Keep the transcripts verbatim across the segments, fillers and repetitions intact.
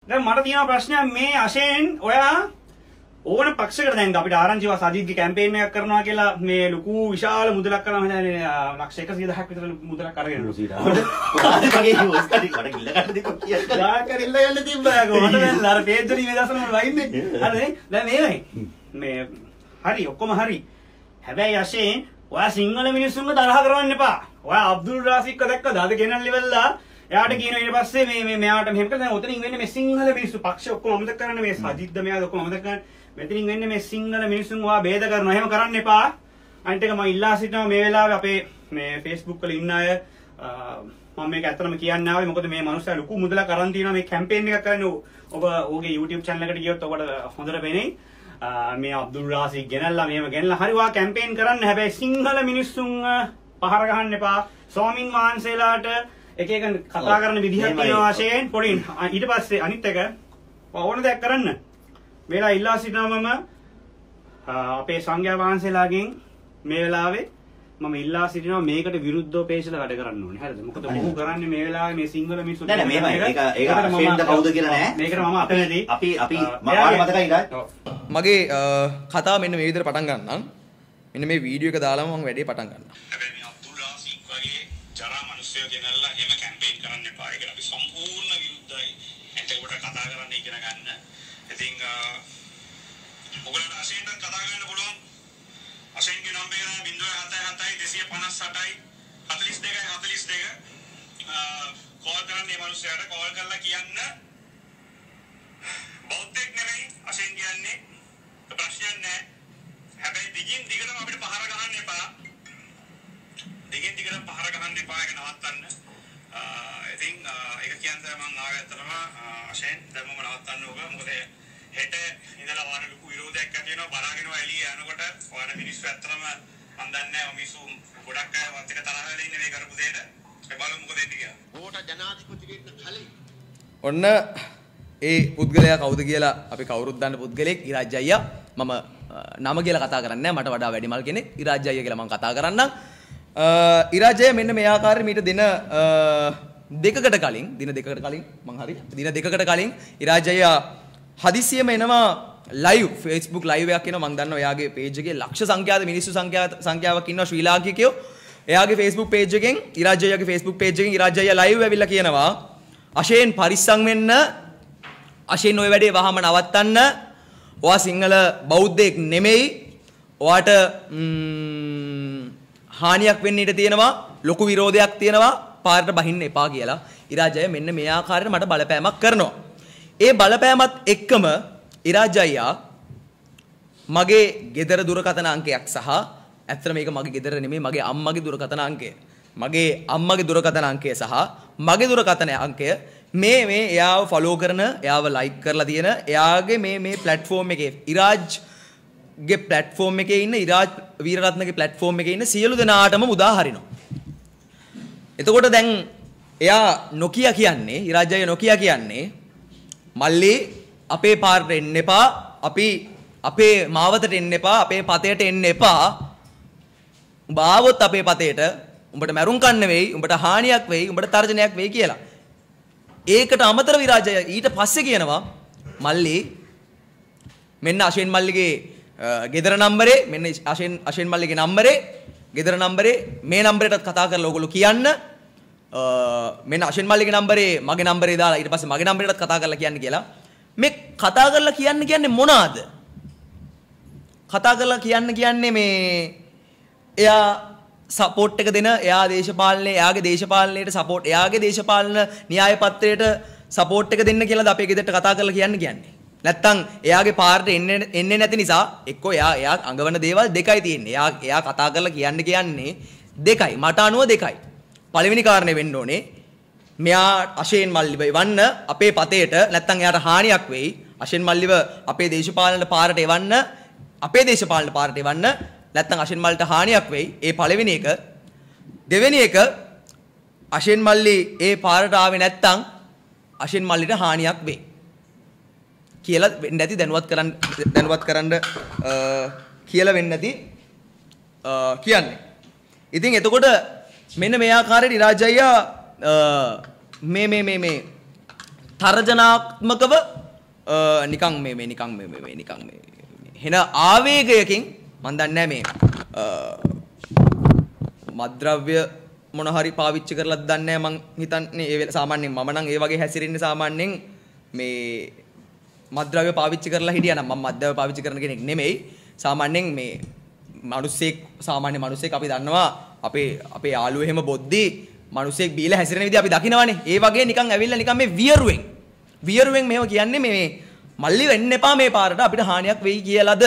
දැන් මට තියෙන ප්‍රශ්නයක් මේ අශේන් ඔයා ඕන පක්ෂයකට දැන් අපිට ආරංචිව සජිත්ගේ කැම්පේන් එකක් කරනවා කියලා මේ ලොකු විශාල මුදලක් කරනවා හදන්නේ ලක්ෂ එකසිය දහයක් විතර මුදලක් අරගෙන මගේ හොස් කඩි මට කිල්ල ගන්න දෙකක් කියලා යා කරිල්ල යන්න තිබ්බා කොහොමද දැන් අර පේජ් වලින් මේ දවස්වල මම වයින්නේ හරිනේ දැන් මේවයි මේ හරි ඔක්කොම හරි හැබැයි අශේන් ඔයා සිංහල මිනිස්සුන්ව තරහ කරවන්න එපා ඔයා අබ්දුල් රාසික්ව දැක්කද අද ගෙනල්ලි වෙලා එයාට කියනවා ඊට පස්සේ මේ මේ මෙයාට මෙහෙම කරලා දැන් ඔතනින් වෙන්නේ මේ සිංහල මිනිස්සු පක්ෂ ඔක්කොම අමතක කරන්න මේ සජිත්ද මෙයාද ඔක්කොම අමතක කරන්න මෙතනින් වෙන්නේ මේ සිංහල මිනිස්සුන් ඔයා ભેද කරනවා එහෙම කරන්න එපා අනිත් එක මම ඉල්ලා සිටිනවා මේ වෙලාවේ අපේ මේ Facebook වල ඉන්න අය මම මේක ඇත්තටම කියන්න ආවේ මොකද මේ මනුස්සයා ලොකු මුදලක් අරන් තියෙනවා මේ කැම්පේන් එකක් කරන්නේ ඔබ ඔහුගේ YouTube channel එකට ගියොත් ඔබට හොඳට පේන්නේ මේ අබ්දුල් රාසික් ගෙනල්ලා මෙහෙම ගෙනල්ලා හරි ඔයා කැම්පේන් කරන්න හැබැයි සිංහල මිනිස්සුන් පහර ගහන්න එපා ස්වාමින් වහන්සේලාට එක එක කතා කරන විදිහක් තියෙනවා වශයෙන් පොඩි ඊට පස්සේ අනිත් එක ඕන දෙයක් කරන්න මේලා ඉල්ලා සිටිනවා මම අපේ සංඝයා වහන්සේලාගෙන් මේ වෙලාවේ මම ඉල්ලා සිටිනවා මේකට විරුද්ධව පේශලා වැඩ කරන්න ඕනේ හරිද මොකද මොහු කරන්නේ මේ වෙලාවේ මේ සිංහල මිනිස්සු නෑ නෑ මේක ඒක ඒක අශේන්ද කවුද කියලා නෑ මේකට මම අතනදී අපි අපි මාට මතකයි ඉරාජ් මගේ කතාව මෙන්න මේ විදිහට පටන් ගන්නම් මෙන්න මේ වීඩියෝ එක දාලාම මම වැඩේ පටන් ගන්නවා හැබැයි මේ අබ්දුල් රාසික් වගේ ජරා මිනිස්සු ගෙනල්ලා එහෙම කැම්පේන් කරන්න එපා ඒකට අපි සම්පූර්ණ විරුද්ධයි එතකොට කතා කරන්න ඉගෙන ගන්න ඉතින් ඔයගොල්ලන්ට අශේන්ට කතා කරන්න පුළුවන් අශේන්ගේ නම්බරය zero seven seven two five eight four two call කරන්න මේ මිනිස්සයාට කෝල් කරලා කියන්න බෞද්ධෙක් නෙමෙයි අශේන් කියන්නේ ප්‍රශ්නයක් නැහැ හැබැයි දිගින් දිගටම අපිට පහර ගහන්න එපා දිගින් දිගටම පහර ගහන්න එපා ඒක නවත්තන්න ඉතින් ඒක කියන්නේ මම ආගත්තම අශේන් දැන් මම නවත්තන්න ඕක මොකද හෙට ඉඳලා වාර ලොකු විරෝධයක් ඇති වෙනවා බලාගෙන එළිය යනකොට වාර මිනිස්සු ඇත්තටම මම දන්නේ නැහැ මිනිස්සු ගොඩක් අය වත් එක තරහ වෙලා ඉන්නේ මේ කරපු දෙයට ඒ බලමු මොකද වෙන්නේ කියලා ඕට ජනාධිපති වෙන්න කලින් ඔන්න ඒ පුද්ගලයා කවුද කියලා අපි කවුරුත් දන්න පුද්ගලෙක් ඉරාජ් අයියා මම නම කියලා කතා කරන්නේ නැහැ මට වඩා වැඩිමල් කෙනෙක් ඉරාජ් අයියා කියලා මම කතා කරන්නම් ඉරාජ් අයියා මෙන්න මේ ආකාරයෙන් මීට දින දෙකකට කලින් දින දෙකකට කලින් මං හරි දින දෙකකට කලින් ඉරාජ් අයියා හදිසියෙම එනවා ලයිව් Facebook ලයිව් එකක් එනවා මම දන්නවා එයාගේ page එකේ ලක්ෂ සංඛ්‍යාත මිනිස්සු සංඛ්‍යාවක් ඉන්නවා ශ්‍රී ලාංකිකයෝ එයාගේ Facebook page එකෙන් ඉරාජ් අයියාගේ Facebook page එකෙන් ඉරාජ් අයියා ලයිව් ඇවිල්ලා කියනවා අශේන් පරිස්සම් වෙන්න අශේන් ඔය වැඩේ වහම නවත්තන්න ඔයා සිංහල බෞද්ධයෙක් නෙමෙයි ඔයාට හානියක් වෙන්න ඉඩ තියෙනවා ලොකු විරෝධයක් තියෙනවා පාරට බහින්න එපා කියලා ඉරාජ් අයියා මෙන්න මේ ආකාරයට මට බලපෑමක් කරනවා ඒ බලපෑමත් එක්කම ඉරාජ් අයියා මගේ ගෙදර දුරකථන අංකයක් සහ ඇත්තට මේක මගේ ගෙදර නෙමෙයි මගේ අම්මගේ දුරකථන අංකය මගේ අම්මගේ දුරකථන අංකය සහ මගේ දුරකථන අංකය මේ මේ එයාව ෆලෝ කරන එයාව ලයික් කරලා තියෙන එයාගේ මේ මේ platform එකේ ඉරාජ්ගේ platform එකේ ඉන්න ඉරාජ් වීරරත්නගේ platform එකේ ඉන්න සියලු දෙනාටම උදා හරිනවා එතකොට දැන් එයා නොකිය කියන්නේ ඉරාජ් අයියා නොකිය කියන්නේ මල්ලි අපේ පාරට එන්න එපා අපි අපේ මාවතට එන්න එපා අපේ පතේට එන්න එපා උඹ ආවොත් අපේ පතේට උඹට මැරුම් කන්න වෙයි උඹට හානියක් වෙයි උඹට තර්ජනයක් වෙයි කියලා ඒකට අමතරව ඉරාජ් අයියා ඊට පස්සේ කියනවා මල්ලි මෙන්න අශේන් මල්ලිගේ ගෙදර නම්බරේ මෙන්න අශේන් අශේන් මල්ලිගේ නම්බරේ ගෙදර නම්බරේ මේ නම්බරයටත් කතා කරලා ඔයගොල්ලෝ කියන්න මෙන්න අශේන් මල්ලිගේ නම්බරේ මගේ නම්බරේ දාලා ඊට පස්සේ මගේ නම්බරයටත් කතා කරලා කියන්න කියලා මේ කතා කරලා කියන්න කියන්නේ මොනවාද කතා කරලා කියන්න කියන්නේ මේ එයා සපෝට් එක දෙන එයා දේශපාලනයේ එයාගේ දේශපාලනයට සපෝට් එයාගේ දේශපාලන න්‍යාය පත්‍රයට සපෝට් එක දෙන්න කියලාද අපේ ගෙදරට කතා කරලා කියන්න කියන්නේ නැත්තම් එයාගේ පාර්ට එන්නේ එන්නේ නැති නිසා එක්කෝ එයා එයා අඟවන දේවල් දෙකයි තියෙන්නේ එයා එයා කතා කරලා කියන්න කියන්නේ දෙකයි මට අනුව දෙකයි පළවෙනි කාරණේ වෙන්න ඕනේ මෙයා අශේන් මල්ලිව එවන්න අපේ පතේට නැත්තම් එයාට හානියක් වෙයි අශේන් මල්ලිව අපේ දේශපාලන පාරට එවන්න අපේ දේශපාලන පාරට එවන්න නැත්තම් අශේන් මල්ලිට හානියක් වෙයි ඒ පළවෙනි එක දෙවෙනි එක අශේන් මල්ලි ඒ පාරට ආවේ නැත්තම් අශේන් මල්ලිට හානියක් වෙයි කියලා වෙන්න ඇති දැනුවත් කරන්න දැනුවත් කරන්න කියලා වෙන්න ඇති කියන්නේ ඉතින් එතකොට මෙන්න මේ ආකාරයට ඉරාජ් අයියා මේ මේ මේ මේ තර්ජනාත්මකව නිකන් මේ මේ නිකන් මේ මේ නිකන් මේ හෙන ආවේගයකින් මම දන්නේ මේ මද්ද්‍රව්‍ය මොන හරි පාවිච්චි කරලාද දන්නේ මං හිතන්නේ ඒ සාමාන්‍යයෙන් මම නම් ඒ වගේ හැසිරෙන්නේ සාමාන්‍යයෙන් මේ මද්ද්‍රව්‍ය පාවිච්චි කරලා හිටියා නම් මම මද්ද්‍රව්‍ය පාවිච්චි කරන කෙනෙක් නෙමෙයි සාමාන්‍යයෙන් මේ මිනිස්සෙක් සාමාන්‍ය මිනිස්සෙක් අපි දන්නවා අපේ අපේ යාළුවෝ එහෙම බොද්දි මිනිස්සෙක් බීලා හැසිරෙන විදිහ අපි දකිනවනේ ඒ වගේ නිකන් ඇවිල්ලා නිකන් මේ වියරුවෙන් වියරුවෙන් මෙහෙම කියන්නේ මේ මල්ලි වෙන්න එපා මේ පාරට අපිට හානියක් වෙයි කියලාද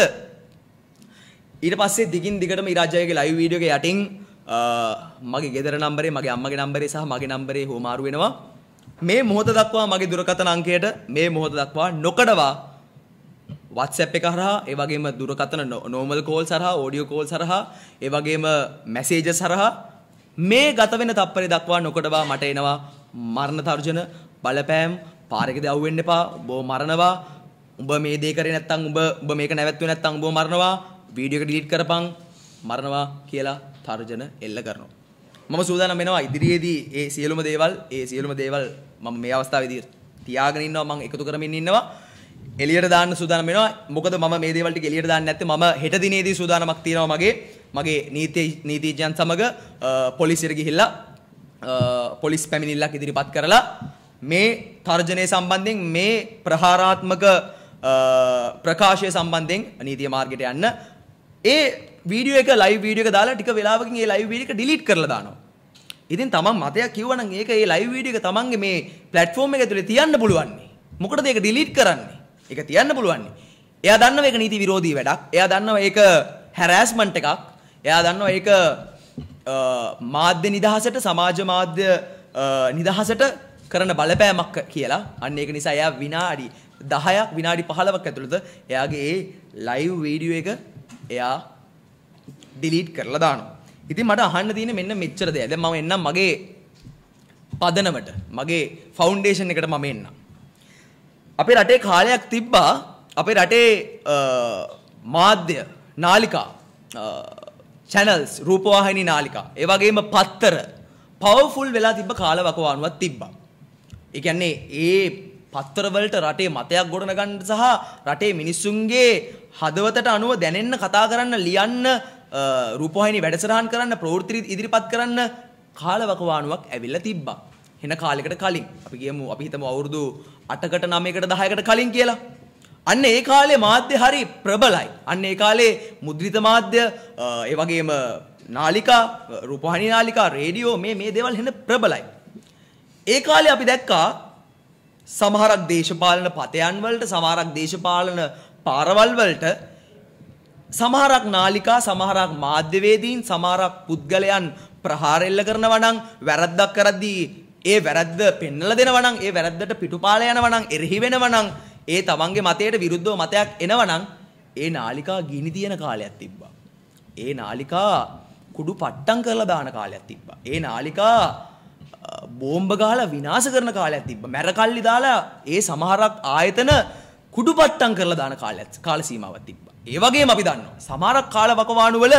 ඊට පස්සේ දිගින් දිගටම ඉරාජයගේ ලයිව් වීඩියෝ එක යටින් මගේ ගෙදර නම්බරේ මගේ අම්මගේ නම්බරේ සහ මගේ නම්බරේ හොමාරු වෙනවා මේ මොහොත දක්වා මගේ දුරකථන අංකයට මේ මොහොත දක්වා නොකඩවා WhatsApp එක හරහා ඒ වගේම දුරකථන normal calls හරහා audio calls හරහා ඒ වගේම messages හරහා මේ ගත වෙන තප්පරේ දක්වා නොකඩවා මට එනවා මරණ තර්ජන බලපෑම් පාරේකදී අවු වෙන්න එපා උඹව මරනවා උඹ මේ දේ කරේ නැත්නම් උඹ උඹ මේක නැවැත්තුවේ නැත්නම් උඹව මරනවා වීඩියෝ එක ඩිලීට් කරපන් මරනවා කියලා තර්ජන එල්ල කරනවා මම සූදානම් වෙනවා ඉදිරියේදී ඒ සියලුම දේවල් ඒ සියලුම දේවල් මම මේ අවස්ථාවේදී තියාගෙන ඉන්නවා මම එකතු කරමින් ඉන්නවා එළියට දාන්න සූදානම් වෙනවා මොකද මම මේ දේවල් ටික එළියට දාන්නේ නැත්තේ මම හෙට දිනේදී සූදානමක් තියෙනවා මගේ මගේ නීති නීතිඥයන් සමග පොලිසියට ගිහිල්ලා පොලිස් පැමිණිල්ලක් ඉදිරිපත් කරලා මේ තර්ජනය සම්බන්ධයෙන් මේ ප්‍රහාරාත්මක ප්‍රකාශය සම්බන්ධයෙන් නීතිය මාර්ගයට යන්න ඒ වීඩියෝ එක ලයිව් වීඩියෝ එක දාලා ටික වෙලාවකින් ඒ ලයිව් වීඩියෝ එක ඩිලීට් කරලා දානවා. ඉතින් තමන් මතයක් කිව්වනම් ඒක ඒ ලයිව් වීඩියෝ එක තමන්ගේ මේ platform එක ඇතුලේ තියන්න පුළුවන්. මොකටද ඒක ඩිලීට් කරන්නේ? ඒක තියන්න පුළුවන්. එයා දන්නවා ඒක නීති විරෝධී වැඩක්. එයා දන්නවා ඒක හැරෑස්මන්ට් එකක්. එයා දන්නවා ඒක මාධ්‍ය නිදහසට සමාජ මාධ්‍ය නිදහසට කරන බලපෑමක් කියලා. අන්න ඒක නිසා එයා විනාඩි දහයක් විනාඩි පහළොවක් ඇතුළත එයාගේ ඒ ලයිව් වීඩියෝ එක එයා ඩිලීට් කරලා දානවා. ඉතින් මට අහන්න තියෙන්නේ මෙන්න මෙච්චර දෙයක්. දැන් මම එන්නම් මගේ පදනමට. මගේ ෆවුන්ඩේෂන් එකට මම එන්නම්. අපේ රටේ කාලයක් තිබ්බා අපේ රටේ මාධ්‍ය නාලිකා channels රූපවාහිනී නාලිකා ඒ වගේම පත්තර පවර්ෆුල් වෙලා තිබ්බ කාලවකවානුවක් තිබ්බා. ඒ කියන්නේ ඒ පත්තර වලට රටේ මතයක් ගොඩනගන්න සහ රටේ මිනිස්සුන්ගේ හදවතට අනුව දැනෙන්න කතා කරන්න ලියන්න රූපවාහිනී වැඩසටහන් කරන්න ප්‍රවෘත්ති ඉදිරිපත් කරන්න කාලවකවානුවක් ඇවිල්ලා තිබ්බා. එන කාලයකට කලින් අපි කියමු අපි හිතමු අවුරුදු අටකට නවයකට දහයකට කලින් කියලා. අන්න ඒ කාලේ මාධ්‍ය හරි ප්‍රබලයි. අන්න ඒ කාලේ මුද්‍රිත මාධ්‍ය ඒ වගේම නාලිකා රූපවාහිනී නාලිකා රේඩියෝ මේ මේ දේවල් හෙන ප්‍රබලයි. ඒ කාලේ අපි දැක්කා සමහරක් දේශපාලන පතයන් වලට සමහරක් දේශපාලන පාරවල් වලට සමහරක් නාලිකා සමහරක් මාධ්‍යවේදීන් සමහරක් පුද්ගලයන් ප්‍රහාර එල්ල කරනවා නම් වැරද්දක් කරද්දී ඒ වැරද්ද පෙන්වලා දෙනවා නම් ඒ වැරද්දට පිටුපාල යනවා නම් එරෙහි වෙනවා නම් ඒ තමන්ගේ මතයට විරුද්ධව මතයක් එනවා නම් ඒ නාලිකා ගිනි තියන කාලයක් තිබ්බා. ඒ නාලිකා කුඩු පට්ටම් කරලා දාන කාලයක් තිබ්බා. ඒ නාලිකා බෝම්බ ගහලා විනාශ කරන කාලයක් තිබ්බා. මැරකල්ලි දාලා ඒ සමහරක් ආයතන කුඩු පට්ටම් කරලා දාන කාලයක් කාල සීමාවක් තිබ්බා. ඒ වගේම අපි දන්නවා සමහරක් කාලවකවානු වල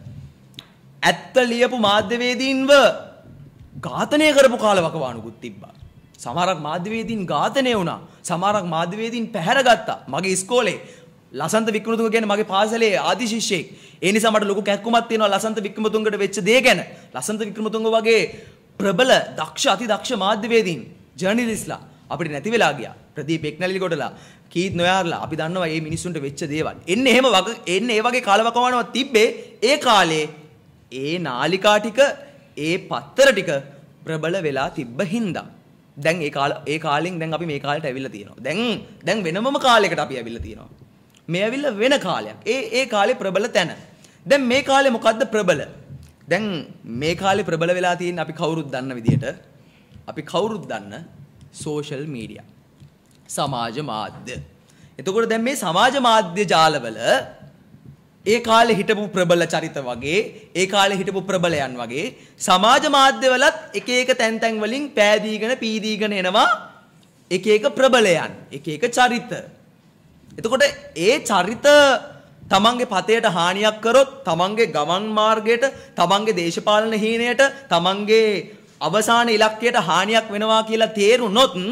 ඇත්ත ලියපු මාධ්‍යවේදීන්ව ඝාතනය කරපු කාලවකවානුකුත් තිබ්බා. සමහරක් මාධ්‍යවේදීන් ඝාතනය වුණා. සමහරක් මාධ්‍යවේදීන් පැහැරගත්තා. මගේ ඉස්කෝලේ ලසන්ත වික්‍රමතුංග කියන්නේ මගේ පාසලේ ආදි ශිෂ්‍යෙක්. ඒ නිසා මට ලොකු කැක්කුමක් තියෙනවා ලසන්ත වික්‍රමතුංගට වෙච්ච දේ ගැන. ලසන්ත වික්‍රමතුංග වගේ ප්‍රබල දක්ෂ අති දක්ෂ මාධ්‍යවේදීන් ජර්නලිස්ට්ලා අපිට නැති වෙලා ගියා. ප්‍රදීප් එක්නැලිගොඩලා කීත් නොයාරලා අපි දන්නවා මේ මිනිස්සුන්ට වෙච්ච දේවල්. එන්නේ එහෙම වගේ එන්නේ ඒ වගේ කාලවකවානුවක් තිබ්බේ ඒ කාලේ ඒ නාලිකා ටික ඒ පත්තර ටික ප්‍රබල වෙලා තිබ්බ හින්දා. දැන් ඒ කාල ඒ කාලෙන් දැන් අපි මේ කාලෙට ඇවිල්ලා තියෙනවා. දැන් දැන් වෙනමම කාලයකට අපි ඇවිල්ලා තියෙනවා. මේ ඇවිල්ලා වෙන කාලයක්. ඒ ඒ කාලේ ප්‍රබල තැන. දැන් මේ කාලේ මොකද්ද ප්‍රබල? දැන් මේ කාලේ ප්‍රබල වෙලා තියෙන අපි කවුරුත් දන්න විදිහට අපි කවුරුත් දන්න සෝෂල් මීඩියා. සමාජ මාධ්‍ය. එතකොට දැන් මේ සමාජ මාධ්‍ය ජාලවල ඒ කාලේ හිටපු ප්‍රබල චරිත වගේ ඒ කාලේ හිටපු ප්‍රබලයන් වගේ සමාජ මාධ්‍යවලත් එක එක තැන් තැන් වලින් පෑදීගෙන පීදීගෙන එනවා එක එක ප්‍රබලයන් එක එක චරිත. එතකොට ඒ චරිත තමන්ගේ පතයට හානියක් කරොත් තමන්ගේ ගමන් මාර්ගයට තමන්ගේ දේශපාලන හීනයට තමන්ගේ අවසාන ඉලක්කයට හානියක් වෙනවා කියලා තේරුනොත්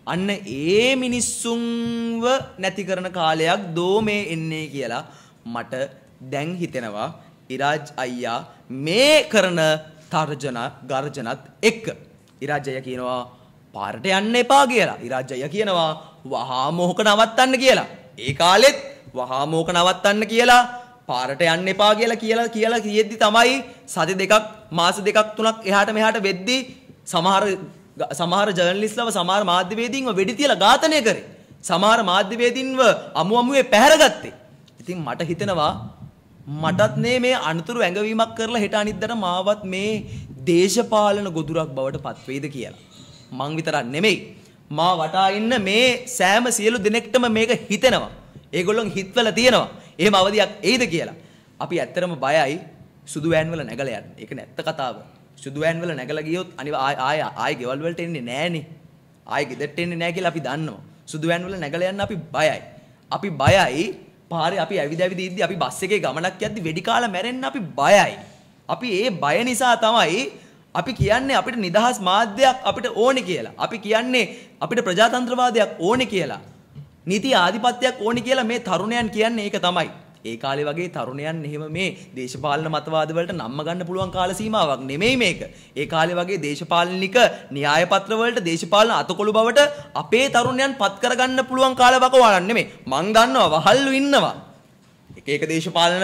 අන්න ඒ මිනිස්සුන්ව නැති කරන කාලයක් දෝ මේ එන්නේ කියලා මට දැන් හිතෙනවා ඉරාජ් අයියා මේ කරන තර්ජන ගර්ජනත් එක්ක. ඉරාජ් අයියා කියනවා පාරට යන්න එපා කියලා. ඉරාජ් අයියා කියනවා වහා මොහක නවත්තන්න කියලා. ඒ කාලෙත් වහා මොහක නවත්තන්න කියලා පාරට යන්න එපා කියලා කියලා කියලා කියෙද්දි තමයි සති දෙකක් මාස දෙකක් තුනක් එහාට මෙහාට වෙද්දි සමහර සමහර ජර්නලිස්ට්ලව සමහර මාධ්‍යවේදීන්ව වෙඩි තියලා ඝාතනය කරේ. සමහර මාධ්‍යවේදීන්ව අමු අමුවේ පැහැරගත්තේ. ඉතින් මට හිතෙනවා මටත් නේ මේ අනුතුරු ඇඟවීමක් කරලා හෙට අනිද්දාට මාවත් මේ දේශපාලන ගොදුරක් බවට පත් වෙයිද කියලා. මං විතරක් නෙමෙයි. මා වටා ඉන්න මේ සෑම සියලු දෙනෙක්ටම මේක හිතෙනවා. ඒගොල්ලොන් හිතවල තියෙනවා. එහෙම අවදියක් එයිද කියලා. අපි ඇත්තටම බයයි සුදු වෑන් වල නැගලා යන්න. ඒක නැත්ත කතාව. සුදු වෑන් වල නැගලා ගියොත් අනිවා ආය ආය ආය ගෙවල් වලට එන්නේ නෑනේ. ආය ගෙදරට එන්නේ නෑ කියලා අපි දන්නවා. සුදු වෑන් වල නැගලා යන්න අපි බයයි. අපි බයයි පාරේ අපි ඇවිද ඇවිද ඉද්දි අපි බස් එකේ ගමනක් යද්දි වෙඩි කාලා මැරෙන්න අපි බයයි. අපි ඒ බය නිසා තමයි අපි කියන්නේ අපිට නිදහස් මාධ්‍යයක් අපිට ඕනේ කියලා. අපි කියන්නේ අපිට ප්‍රජාතන්ත්‍රවාදයක් ඕනේ කියලා. නීති ආධිපත්‍යයක් ඕනේ කියලා මේ තරුණයන් කියන්නේ ඒක තමයි. ඒ කාලේ වගේ තරුණයන් එහෙම මේ දේශපාලන මතවාද වලට නම්ම ගන්න පුළුවන් කාල සීමාවක් නෙමෙයි මේක. ඒ කාලේ වගේ දේශපාලනික න්‍යාය පත්‍ර වලට දේශපාලන අතකොළු බවට අපේ තරුණයන් පත් කරගන්න පුළුවන් කාලවක වань නෙමෙයි. මං දන්නවා වහල්ලු ඉන්නවා. එක එක දේශපාලන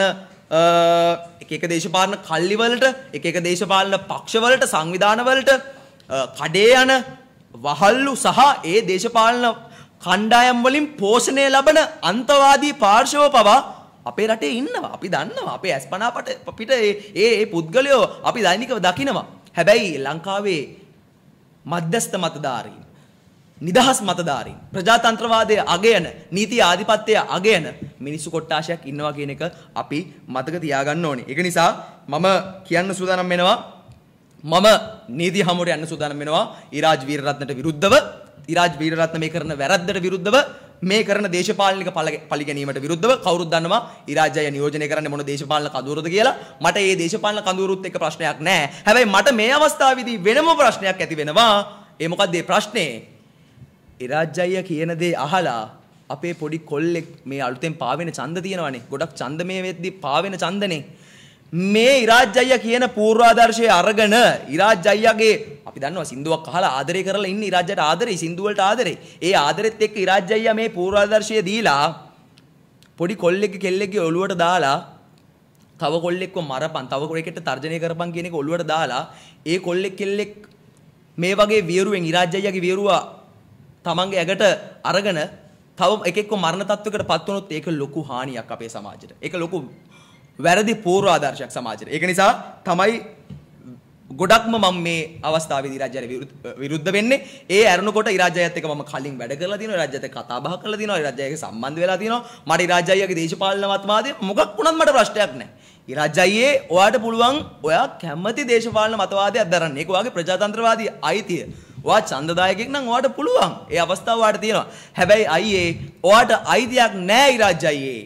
එක එක දේශපාලන කල්ලි වලට එක එක දේශපාලන පක්ෂ වලට සංවිධාන වලට කඩේ යන වහල්ලු සහ ඒ දේශපාලන කණ්ඩායම් වලින් පෝෂණය ලබන අන්තවාදී පාර්ශව පවා අපේ රටේ ඉන්නවා. අපි දන්නවා. අපේ ඇස්පනාපට පිට ඒ ඒ පුද්ගලයෝ අපි දෛනිකව දකිනවා. හැබැයි ලංකාවේ මධ්‍යස්ථ මතධාරීන්, නිදහස් මතධාරීන්, ප්‍රජාතන්ත්‍රවාදයේ අගයන, නීති ආධිපත්‍යය අගයන මිනිස්සු කොට්ටාශයක් ඉන්නවා කියන එක අපි මතක තියාගන්න ඕනේ. ඒක නිසා මම කියන්න සූදානම් වෙනවා මම නීති හමුවට යන්න සූදානම් වෙනවා ඉරාජ් වීරරත්නට විරුද්ධව. ඉරාජ් වීරරත්න මේ කරන වැරද්දට විරුද්ධව, මේ කරන දේශපාලනික පරිගැනීමට විරුද්ධව. කවුරුත් දන්නවා ඉරාජ් අය නියෝජනය කරන්නේ මොන දේශපාලන කඳවුරද කියලා. මට මේ දේශපාලන කඳවුරුත් එක්ක ප්‍රශ්නයක් නැහැ. හැබැයි මට මේ අවස්ථාවේදී වෙනම ප්‍රශ්නයක් ඇති වෙනවා. ඒ මොකක්ද මේ ප්‍රශ්නේ? ඉරාජ් අය කියන දේ අහලා අපේ පොඩි කොල්ලෙක් මේ අලුතෙන් පාවෙන ඡන්ද තියෙනවානේ. ගොඩක් ඡන්ද මේ වෙද්දි පාවෙන ඡන්දනේ. මේ ඉරාජ් අයියා කියන පූර්වාදර්ශය අරගෙන ඉරාජ් අයියාගේ අපි දන්නවා සින්දුවක් අහලා ආදරය කරලා ඉන්න ඉරාජ් අයට ආදරේ, සින්දු වලට ආදරේ. ඒ ආදරෙත් එක්ක ඉරාජ් අයියා මේ පූර්වාදර්ශය දීලා පොඩි කොල්ලෙක්ගේ කෙල්ලෙක්ගේ ඔළුවට දාලා තව කොල්ලෙක්ව මරපන්, තව කොල්ලෙක්ට තර්ජනය කරපන් කියන එක ඔළුවට දාලා ඒ කොල්ලෙක් කෙල්ලෙක් මේ වගේ වියරුවෙන් ඉරාජ් අයියාගේ වියරුවා තමන්ගේ ඇඟට අරගෙන තව එකෙක්ව මරණ තත්වයකට පත් වුණොත් ඒක ලොකු හානියක් අපේ සමාජයට. ඒක ලොකු වැරදි පූර්වාදර්ශයක් සමාජයට. ඒක නිසා තමයි ගොඩක්ම මම මේ අවස්ථාවේදී ඉරාජ් අයට විරුද්ධ වෙන්නේ. ඒ ඇරුණකොට ඉරාජ් අයත් එක්ක මම කලින් වැඩ කරලා තියෙනවා. ඉරාජ් අයත් එක්ක කතා බහ කරලා තියෙනවා. ඉරාජ් අයගේ සම්බන්ධ වෙලා තියෙනවා. මට ඉරාජ් අයගේ දේශපාලන මතවාදය මොකක් වුණත් මට ප්‍රශ්නයක් නැහැ. ඉරාජ් අයියේ ඔයාට පුළුවන් ඔයා කැමති දේශපාලන මතවාදයක් දරන්න. ඒක ඔයාගේ ප්‍රජාතන්ත්‍රවාදී අයිතිය. ඔයා ඡන්දදායකෙක් නම් ඔයාට පුළුවන්. ඒ අවස්ථාව ඔයාට තියෙනවා. හැබැයි අයියේ ඔයාට අයිතියක් නැහැ ඉරාජ් අයියේ.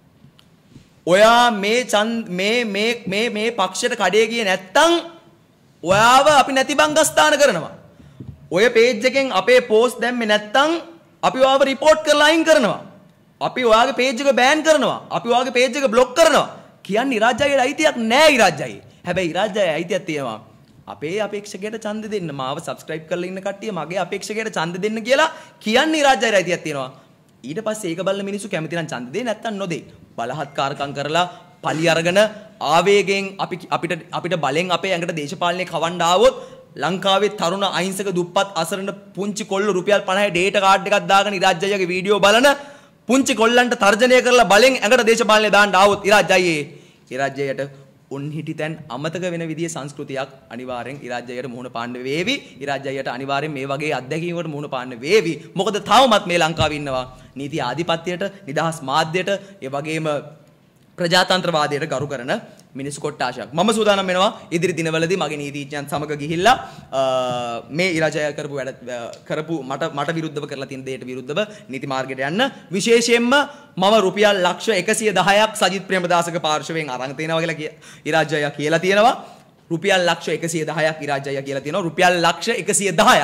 ඔයා මේ මේ මේ මේ මේ පක්ෂයට කඩේ ගියේ නැත්තම් ඔයාව අපි නැති බංගස්ථාන කරනවා. ඔය පේජ් එකෙන් අපේ පෝස්ට් දැම්මේ නැත්තම් අපි ඔයාව රිපෝට් කරලා අයින් කරනවා. අපි ඔයාගේ පේජ් එක බෑන් කරනවා. අපි ඔයාගේ පේජ් එක බ්ලොක් කරනවා. කියන්නේ ඉරාජ් අයියට අයිතියක් නැහැ ඉරාජ් අයියේ. හැබැයි ඉරාජ් අයියට අයිතියක් තියෙනවා. අපේ අපේක්ෂකයට ඡන්ද දෙන්න, මාව සබ්ස්ක්‍රයිබ් කරලා ඉන්න කට්ටිය මගේ අපේක්ෂකයට ඡන්ද දෙන්න කියලා කියන්නේ ඉරාජ් අයියට අයිතියක් තියෙනවා. ඊට පස්සේ ඒක බලන මිනිස්සු කැමති නම් ඡන්ද දෙන්නේ නැත්තම් නොදේ. බලහත්කාරකම් කරලා පලි අරගෙන ආවේගයෙන් අපි අපිට අපිට බලෙන් අපේ ඇඟට දේශපාලනය කවන්න ආවොත් ලංකාවේ තරුණ අහිංසක දුප්පත් අසරණ පුංචි කොල්ල රුපියල් පනහේ ඩේටා කාඩ් එකක් දාගෙන ඉරාජ් අයියාගේ වීඩියෝ බලන පුංචි කොල්ලන්ට තර්ජනය කරලා බලෙන් ඇඟට දේශපාලනය දාන්න ආවොත් ඉරාජ් අයියේ ඉරාජ් අයියට උන් හිටිතෙන් අමතක වෙන විදිහේ සංස්කෘතියක් අනිවාර්යෙන් ඉරාජ් අයියට මුහුණ පාන්න වේවි. ඉරාජ් අයියට අනිවාර්යෙන් මේ වගේ අත්දැකීමකට මුහුණ පාන්න වේවි. මොකද තවමත් මේ ලංකාවේ ඉන්නවා නීති ආධිපත්‍යයට, නිදහස් මාධ්‍යයට, ඒ වගේම ප්‍රජාතන්ත්‍රවාදයට ගරු කරන මිනිස්සු කොට්ටාශයක්. මම සූදානම් වෙනවා ඉදිරි දිනවලදී මගේ නීතිඥයන් සමග ගිහිල්ලා මේ ඉරාජ් අයියා කරපු වැඩ කරපු මට මට විරුද්ධව කරලා තියෙන දෙයට විරුද්ධව නීති මාර්ගයට යන්න. විශේෂයෙන්ම මම රුපියල් ලක්ෂ එකසිය දහයක් සජිත් ප්‍රේමදාසගේ පාර්ශවයෙන් අරන් තියනවා කියලා ඉරාජ් අයියා කියලා තියෙනවා. රුපියල් ලක්ෂ එකසිය දහයක් ඉරාජ් අයියා කියලා තියෙනවා. රුපියල් ලක්ෂ එකසිය දහයක්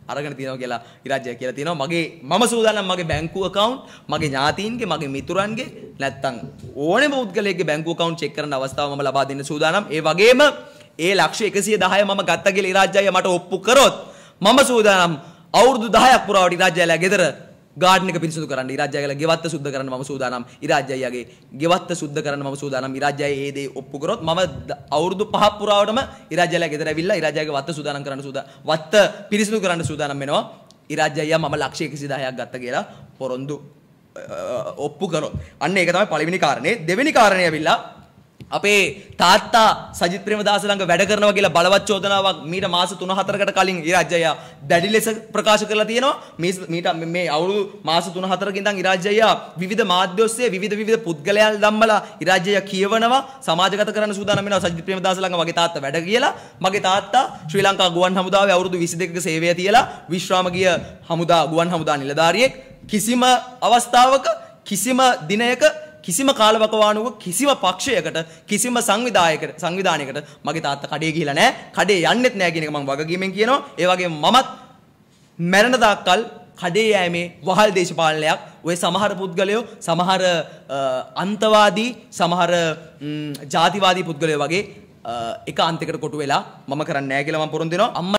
අරගෙන තියෙනවා කියලා ඉරාජ්‍යය කියලා තියෙනවා. මගේ මම සූදානම් මගේ බැංකු account මගේ ඥාතීන්ගේ මගේ මිතුරන්ගේ නැත්තම් ඕනෙම පුද්ගලයෙක්ගේ බැංකු account check කරන්න අවස්ථාව මම ලබා දෙන්න සූදානම්. ඒ වගේම ඒ ලක්ෂ එකසිය දහය මම ගත්තා කියලා ඉරාජ්‍යය මට ඔප්පු කරොත් මම සූදානම් අවුරුදු දහයක් පුරාවට ඉරාජ්‍යයලා ගෙදර ගාඩන් එක පිරිසිදු කරන්න ඉරාජ්‍යයලා ගෙවත්ත සුද්ධ කරන්න මම සූදානම්. ඉරාජ්‍යයගේ ගෙවත්ත සුද්ධ කරන්න මම සූදානම්. ඉරාජ්‍යය ඒ දේ ඔප්පු කරොත් මම අවුරුදු පහක් පුරාවටම ඉරාජ්‍යයලා ගෙදර ඇවිල්ලා ඉරාජ්‍යයගේ වත්ත සූදානම් කරන්න සූදා වත්ත පිරිසිදු කරන්න සූදානම් වෙනවා. ඉරාජ්‍යය මම ලක්ෂ එකසිය දහයක් ගත්තා කියලා පොරොන්දු ඔප්පු කරොත්. අන්න ඒක තමයි පළවෙනි කාරණේ. දෙවෙනි කාරණේ ඇවිල්ලා අපේ තාත්තා සජිත් ප්‍රේමදාස ළඟ වැඩ කරනවා කියලා බලවත් චෝදනාවක් මීට මාස තුන හතරකට කලින් ඉරාජ්‍යය දැඩි ලෙස ප්‍රකාශ කරලා තියෙනවා. මීට මේ අවුරුදු මාස තුන හතරක ඉඳන් ඉරාජ්‍යය විවිධ මාධ්‍ය ඔස්සේ විවිධ විවිධ පුද්ගලයන් ධම්මලා ඉරාජ්‍යය කියවනවා සමාජගත කරන්න සූදානම් වෙනවා සජිත් ප්‍රේමදාස ළඟ මගේ තාත්තා වැඩ කියලා. මගේ තාත්තා ශ්‍රී ලංකා ගුවන් හමුදාවේ අවුරුදු විසි දෙකක සේවය තියලා විශ්‍රාම ගිය හමුදා ගුවන් හමුදා නිලධාරියෙක්. කිසිම අවස්ථාවක කිසිම දිනයක කිසිම කාලවකවානුවක කිසිම පක්ෂයකට කිසිම සංවිධායකට සංවිධානයකට මගේ තාත්තා කඩේ ගිහිලා නැහැ. කඩේ යන්නෙත් නැහැ කියන එක මම වගකීමෙන් කියනවා. ඒ වගේම මමත් මරණ දාකල් කඩේ යෑමේ වහල් දේශපාලනයක් ඔය සමහර පුද්ගලයෝ සමහර අන්තවාදී සමහර ජාතිවාදී පුද්ගලයෝ වගේ එක අන්තයකට කොටු වෙලා මම කරන්නේ නැහැ කියලා මම පොරොන්දු වෙනවා.